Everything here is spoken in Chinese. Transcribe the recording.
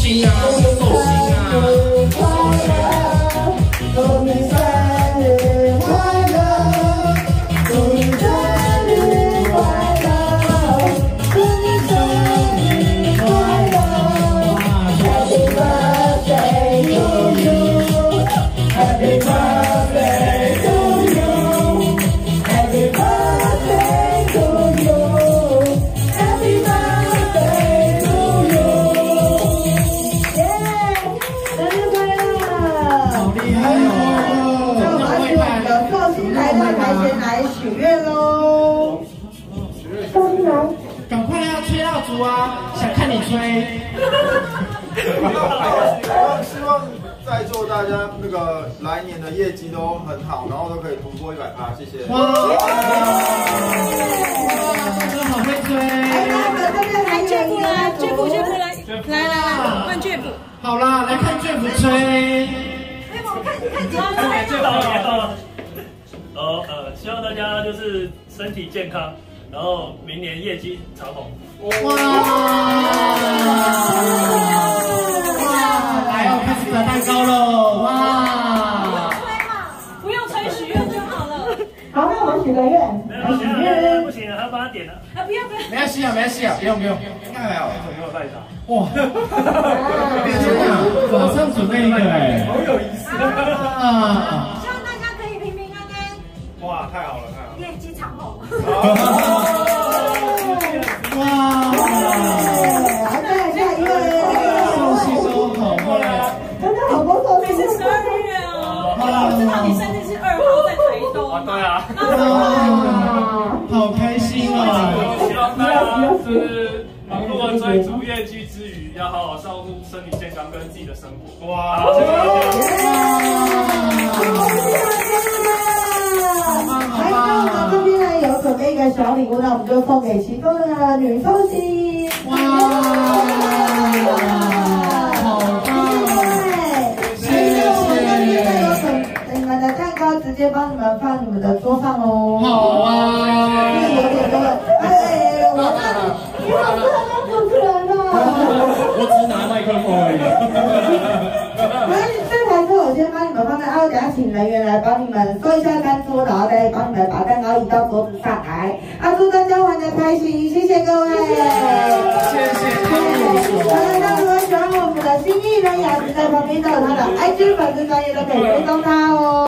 心啊，寿星啊。祝你生日快乐，祝你生日快乐，祝你生日快乐 ，Happy birthday to you，Happy birthday to you，Happy birthday to you，Happy birthday to you， 耶！生日快乐！好厉害哦！那我们请我们的寿星来到台前来许愿喽。寿星来，赶快要吹蜡烛啊！想看你吹。 希望在座大家那个来年的业绩都很好，然后都可以突破100%，谢谢。 哇！真的好会吹。来，这边来Jeff来，Jeff来，换Jeff。好啦，来看Jeff吹。 希望大家就是身体健康，然后明年业绩长虹。 哇！来，我开始折蛋糕喽！哇！ 不用吹，许愿就好了。 好，那我们许个愿。 不行，还要帮他点呢。 不要。 没关系啊，不用。 应该还好， 没有带上。 哇！天哪，马上准备一个哎， 好有仪式啊！ 希望大家可以平平安安， 哇，太好了， 业绩长虹。 哇！好，再来下一位，寿星都好会，真的好多寿星是12月哦，我知道你生日是2号在台东。 对啊。 好开心哦！ 希望大家就是忙碌的追逐业绩之余，要好好照顾身体健康跟自己的生活。哇！谢谢。 来，那我们这边呢有准备一个小礼物，那我们就送给其中的女寿星。哇！好棒！谢谢。我们这边呢有准你们的蛋糕，直接帮你们放你们的桌上哦。好啊。有点多。我你好适合当主持人哦。 我只是拿麦克风而已。 这台车我先帮你们放在，然后等下请人员来帮你们做一下餐桌，然后再帮你们把蛋糕移到桌子上来。祝大家玩得开心，谢谢各位。谢谢。那如果喜欢我们的新艺人雅子，在旁边都有他的 IG 粉丝专页，都可以追踪他哦。